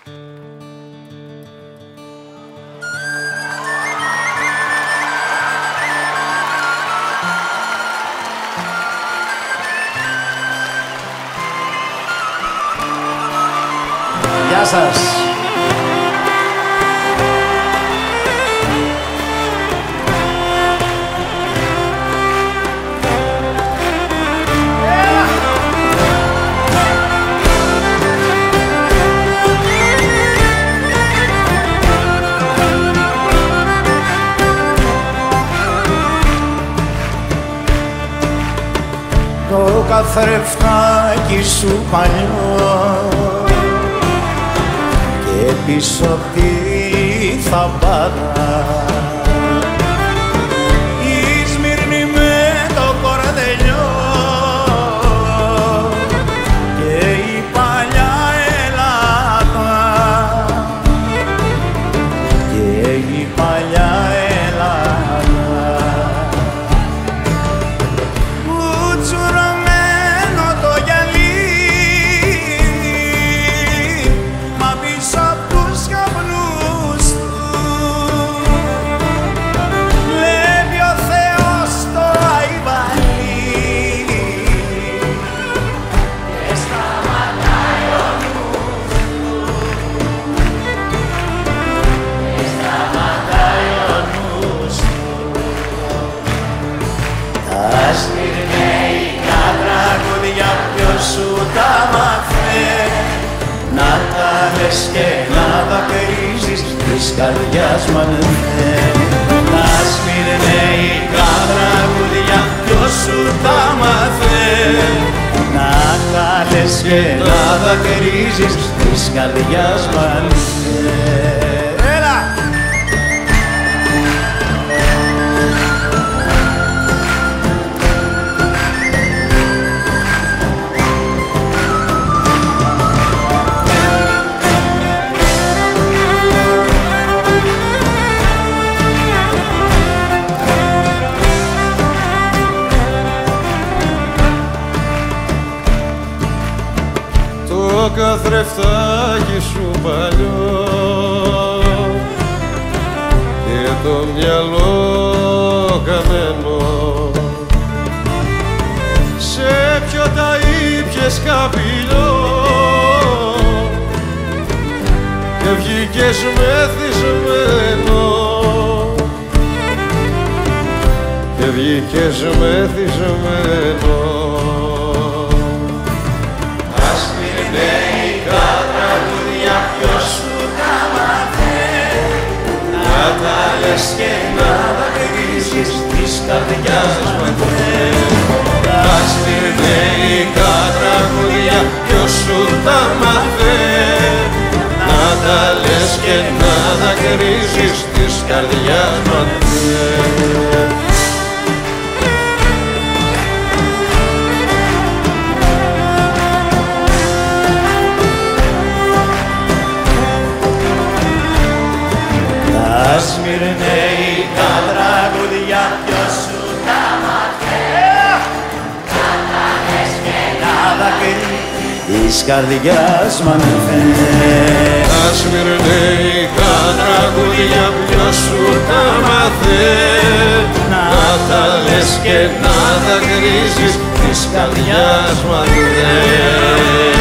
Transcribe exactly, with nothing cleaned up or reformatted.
Γεια σας. Το καθρεφτάκι σου παλιό και πίσω απ' τη θαμπάδα η Σμύρνη με το κορδελιό και η παλιά Ελλάδα και η παλιά Ελλάδα που τσουρωμένο το γυαλί μα πίσω απ' τους καπνούς του βλέπει ο Θεός το αϊβαλί και σταματάει ο νους του και σταματάει ο νους του. Τα σμυρνέικα τραγούδια ποιος σου τα μάθε να τα λες και να δακρύζεις της καρδιάς μου αν θες. Τα σμυρνέικα τραγούδια ποιος σου τα μάθε να τα λες και να δακρύζεις της καρδιάς μου αν θες. Έλα! Το καθρεφτάκι σου παλιό και το μυαλό καμένο σε ποιο τα ήπιες καπηλό και βγήκες μεθυσμένο και βγήκες μεθυσμένο. Ποιος σου τα μάθε να τα λες και να δακρύζεις της καρδιάς μου αν θες. Τα σμυρνέικα τραγούδια ποιος σου τα μάθε να τα λες και να δακρύζεις της καρδιάς μου αν θες. Τα σμυρνέικα τραγούδια ποιος σου τα μάθε να τα λες και να δακρύζεις της καρδιάς μου αν θες. Τα σμυρνέικα τραγούδια ποιος σου τα μάθε να τα λες και να δακρύζεις της καρδιάς μου αν θες.